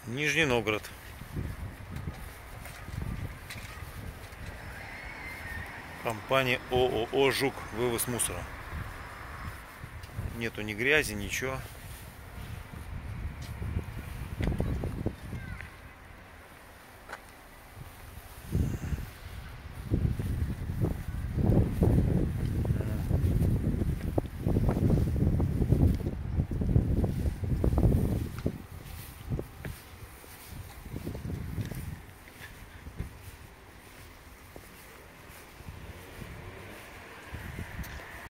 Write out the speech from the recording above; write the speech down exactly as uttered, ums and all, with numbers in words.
Нижний Новгород. Компания ООО «Жук». Вывоз мусора. Нету ни грязи, ничего.